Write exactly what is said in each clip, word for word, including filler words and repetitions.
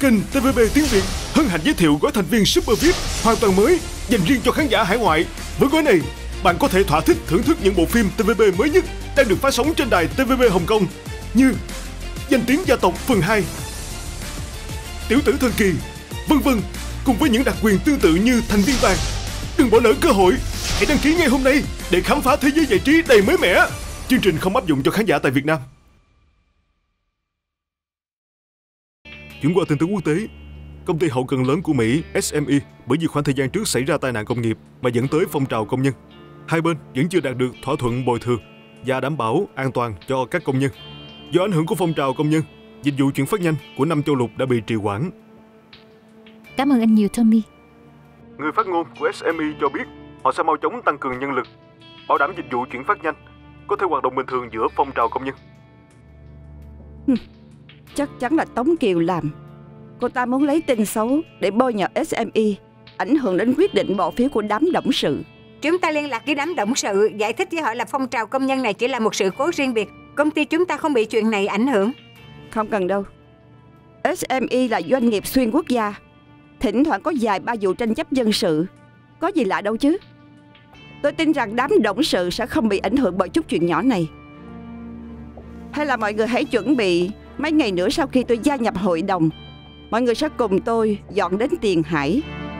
Kênh tê vê bê tiếng Việt hân hạnh giới thiệu gói thành viên Super vi ai pi hoàn toàn mới dành riêng cho khán giả hải ngoại. Với gói này, bạn có thể thỏa thích thưởng thức những bộ phim tê vê bê mới nhất đang được phát sóng trên đài tê vê bê Hồng Kông như Danh tiếng gia tộc phần hai, Tiểu tử thần kỳ, vân vân, cùng với những đặc quyền tương tự như thành viên vàng. Đừng bỏ lỡ cơ hội, hãy đăng ký ngay hôm nay để khám phá thế giới giải trí đầy mới mẻ. Chương trình không áp dụng cho khán giả tại Việt Nam. Chuyển qua tin tức quốc tế, công ty hậu cần lớn của Mỹ ét em e bởi vì khoảng thời gian trước xảy ra tai nạn công nghiệp mà dẫn tới phong trào công nhân. Hai bên vẫn chưa đạt được thỏa thuận bồi thường và đảm bảo an toàn cho các công nhân. Do ảnh hưởng của phong trào công nhân, dịch vụ chuyển phát nhanh của năm châu lục đã bị trì hoãn. Cảm ơn anh nhiều, Tommy. Người phát ngôn của ét em e cho biết họ sẽ mau chóng tăng cường nhân lực, bảo đảm dịch vụ chuyển phát nhanh có thể hoạt động bình thường giữa phong trào công nhân. Chắc chắn là Tống Kiều làm. Cô ta muốn lấy tin xấu để bôi nhọ ét em e, ảnh hưởng đến quyết định bỏ phiếu của đám董sự. Chúng ta liên lạc với đám董sự, giải thích với họ là phong trào công nhân này chỉ là một sự cố riêng biệt. Công ty chúng ta không bị chuyện này ảnh hưởng. Không cần đâu. ét em e là doanh nghiệp xuyên quốc gia, thỉnh thoảng có vài ba vụ tranh chấp dân sự. Có gì lạ đâu chứ. Tôi tin rằng đám董sự sẽ không bị ảnh hưởng bởi chút chuyện nhỏ này. Hay là mọi người hãy chuẩn bị, mấy ngày nữa sau khi tôi gia nhập hội đồng, mọi người sẽ cùng tôi dọn đến Tiền Hải.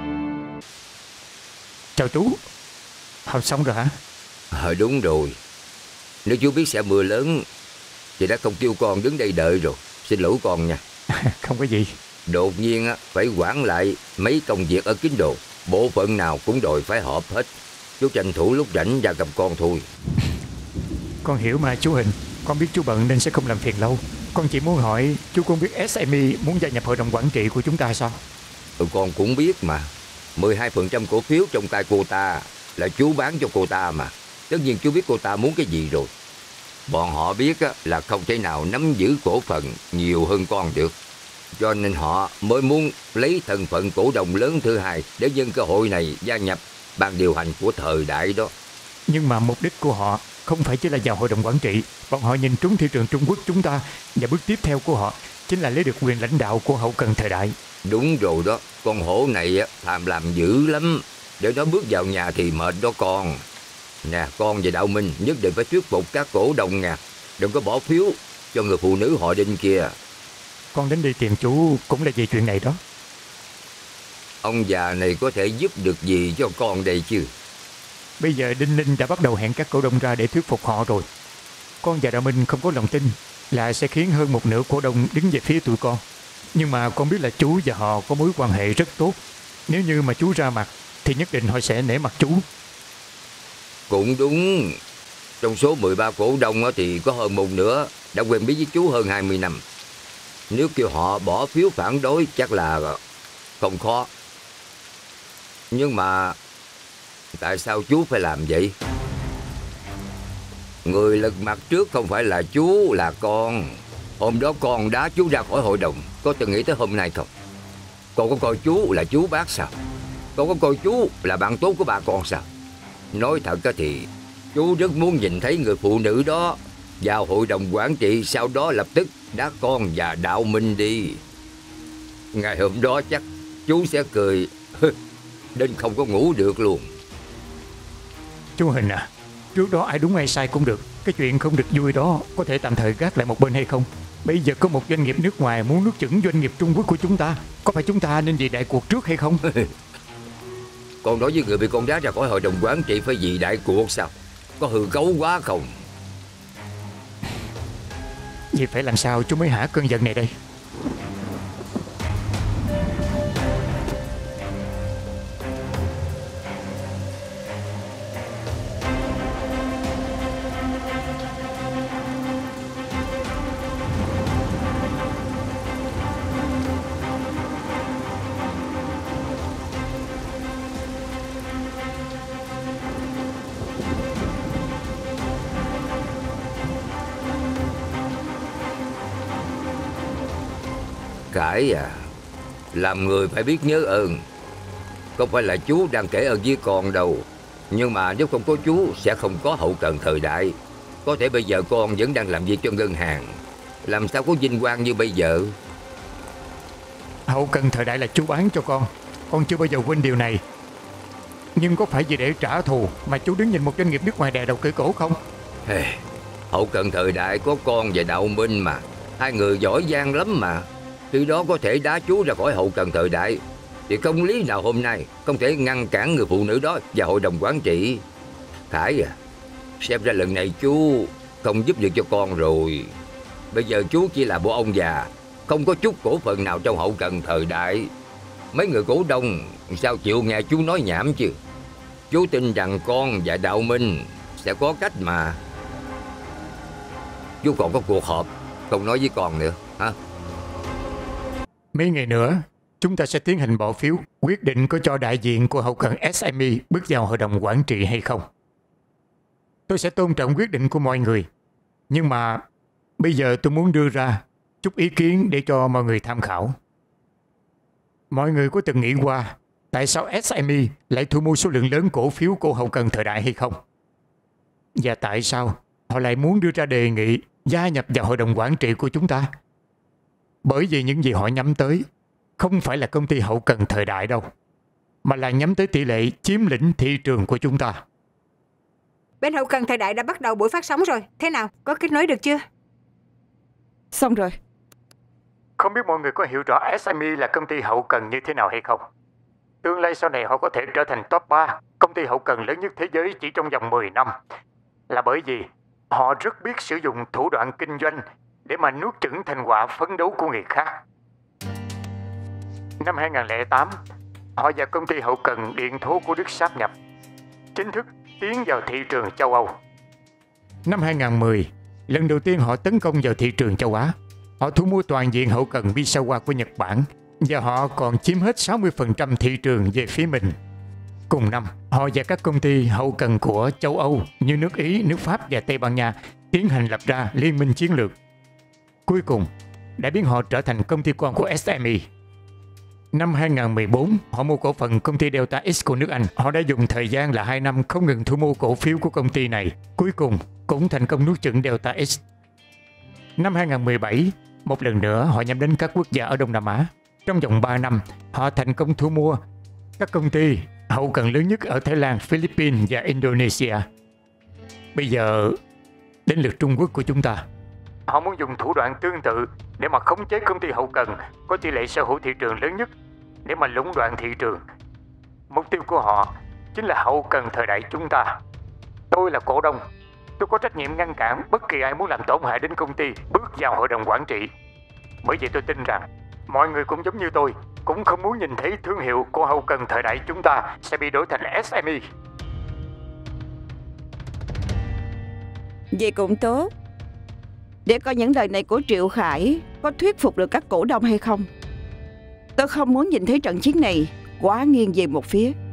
Chào chú. Học xong rồi hả? Ờ đúng rồi. Nếu chú biết sẽ mưa lớn thì đã không kêu con đứng đây đợi rồi. Xin lỗi con nha. Không có gì. Đột nhiên phải quản lại mấy công việc ở Kinh Đô. Bộ phận nào cũng đòi phải họp hết. Chú tranh thủ lúc rảnh ra gặp con thôi. Con hiểu mà chú Hình. Con biết chú bận nên sẽ không làm phiền lâu. Con chỉ muốn hỏi chú không biết ét em e muốn gia nhập hội đồng quản trị của chúng ta sao? Ừ, con cũng biết mà. mười hai phần trăm cổ phiếu trong tay cô ta là chú bán cho cô ta mà. Tất nhiên chú biết cô ta muốn cái gì rồi. Bọn họ biết là không thể nào nắm giữ cổ phần nhiều hơn con được. Cho nên họ mới muốn lấy thân phận cổ đông lớn thứ hai để nhân cơ hội này gia nhập ban điều hành của thời đại đó. Nhưng mà mục đích của họ không phải chỉ là vào hội đồng quản trị. Bọn họ nhìn trúng thị trường Trung Quốc chúng ta, và bước tiếp theo của họ chính là lấy được quyền lãnh đạo của hậu cần thời đại. Đúng rồi đó. Con hổ này tham làm dữ lắm. Để nó bước vào nhà thì mệt đó con. Nè, con và Đạo Minh nhất định phải thuyết phục các cổ đông nha. Đừng có bỏ phiếu cho người phụ nữ họ Đinh kia. Con đến đi tìm chú cũng là vì chuyện này đó. Ông già này có thể giúp được gì cho con đây chứ? Bây giờ Đinh Ninh đã bắt đầu hẹn các cổ đông ra để thuyết phục họ rồi. Con và Đạo Minh không có lòng tin là sẽ khiến hơn một nửa cổ đông đứng về phía tụi con. Nhưng mà con biết là chú và họ có mối quan hệ rất tốt. Nếu như mà chú ra mặt thì nhất định họ sẽ nể mặt chú. Cũng đúng. Trong số mười ba cổ đông thì có hơn một nửa đã quen biết với chú hơn hai mươi năm. Nếu kêu họ bỏ phiếu phản đối chắc là không khó. Nhưng mà tại sao chú phải làm vậy? Người lật mặt trước không phải là chú, là con. Hôm đó con đá chú ra khỏi hội đồng. Có từng nghĩ tới hôm nay không? Con có coi chú là chú bác sao? Con có coi chú là bạn tốt của bà con sao? Nói thật thì chú rất muốn nhìn thấy người phụ nữ đó vào hội đồng quản trị, sau đó lập tức đá con và Đạo Minh đi. Ngày hôm đó chắc chú sẽ cười đến không có ngủ được luôn. Chú Hình à, trước đó ai đúng ai sai cũng được. Cái chuyện không được vui đó có thể tạm thời gác lại một bên hay không? Bây giờ có một doanh nghiệp nước ngoài muốn nuốt chửng doanh nghiệp Trung Quốc của chúng ta. Có phải chúng ta nên vì đại cuộc trước hay không? Con nói với người bị con đá ra khỏi hội đồng quản trị phải vì đại cuộc sao? Có hư cấu quá không? Vậy phải làm sao chú mới hả cơn giận này đây? Cải à, làm người phải biết nhớ ơn. Không phải là chú đang kể ơn với con đâu. Nhưng mà nếu không có chú sẽ không có hậu cần thời đại. Có thể bây giờ con vẫn đang làm việc cho ngân hàng, làm sao có vinh quang như bây giờ. hậu cần thời đại là chú bán cho con. Con chưa bao giờ quên điều này. Nhưng có phải vì để trả thù mà chú đứng nhìn một doanh nghiệp nước ngoài đè đầu cưỡi cổ không? Hey, hậu cần thời đại có con và Đạo Minh mà. Hai người giỏi giang lắm mà. Khi đó có thể đá chú ra khỏi hậu cần thời đại, thì không lý nào hôm nay không thể ngăn cản người phụ nữ đó và hội đồng quản trị. Khải à, xem ra lần này chú không giúp được cho con rồi. Bây giờ chú chỉ là bộ ông già, không có chút cổ phần nào trong hậu cần thời đại. Mấy người cổ đông sao chịu nghe chú nói nhảm chứ. Chú tin rằng con và Đạo Minh sẽ có cách mà. Chú còn có cuộc họp không nói với con nữa hả? Mấy ngày nữa chúng ta sẽ tiến hành bỏ phiếu quyết định có cho đại diện của hậu cần ét em e bước vào hội đồng quản trị hay không. Tôi sẽ tôn trọng quyết định của mọi người, nhưng mà bây giờ tôi muốn đưa ra chút ý kiến để cho mọi người tham khảo. Mọi người có từng nghĩ qua tại sao ét em e lại thu mua số lượng lớn cổ phiếu của hậu cần thời đại hay không? Và tại sao họ lại muốn đưa ra đề nghị gia nhập vào hội đồng quản trị của chúng ta? Bởi vì những gì họ nhắm tới không phải là công ty hậu cần thời đại đâu, mà là nhắm tới tỷ lệ chiếm lĩnh thị trường của chúng ta. Bên hậu cần thời đại đã bắt đầu buổi phát sóng rồi. Thế nào? Có kết nối được chưa? Xong rồi. Không biết mọi người có hiểu rõ ét em e là công ty hậu cần như thế nào hay không? Tương lai sau này họ có thể trở thành top ba công ty hậu cần lớn nhất thế giới chỉ trong vòng mười năm. Là bởi vì họ rất biết sử dụng thủ đoạn kinh doanh để mà nuốt chửng thành quả phấn đấu của người khác. Năm hai không không tám, họ và công ty hậu cần điện thố của Đức sáp nhập, chính thức tiến vào thị trường châu Âu. Năm hai không một không, lần đầu tiên họ tấn công vào thị trường châu Á. Họ thu mua toàn diện hậu cần Misawa của Nhật Bản, và họ còn chiếm hết sáu mươi phần trăm thị trường về phía mình. Cùng năm, họ và các công ty hậu cần của châu Âu như nước Ý, nước Pháp và Tây Ban Nha tiến hành lập ra liên minh chiến lược. Cuối cùng, đã biến họ trở thành công ty con của ét em e. Năm hai không một bốn, họ mua cổ phần công ty Delta X của nước Anh. Họ đã dùng thời gian là hai năm không ngừng thu mua cổ phiếu của công ty này. Cuối cùng, cũng thành công nuốt chửng Delta X. Năm hai không một bảy, một lần nữa họ nhắm đến các quốc gia ở Đông Nam Á. Trong vòng ba năm, họ thành công thu mua các công ty hậu cần lớn nhất ở Thái Lan, Philippines và Indonesia. Bây giờ, đến lượt Trung Quốc của chúng ta. Họ muốn dùng thủ đoạn tương tự để mà khống chế công ty hậu cần có tỷ lệ sở hữu thị trường lớn nhất để mà lũng đoạn thị trường. Mục tiêu của họ chính là hậu cần thời đại chúng ta. Tôi là cổ đông. Tôi có trách nhiệm ngăn cản bất kỳ ai muốn làm tổn hại đến công ty bước vào hội đồng quản trị. Bởi vì tôi tin rằng mọi người cũng giống như tôi, cũng không muốn nhìn thấy thương hiệu của hậu cần thời đại chúng ta sẽ bị đổi thành ét em e. Vậy cũng tốt. Để coi những lời này của Triệu Khải có thuyết phục được các cổ đông hay không. Tôi không muốn nhìn thấy trận chiến này quá nghiêng về một phía.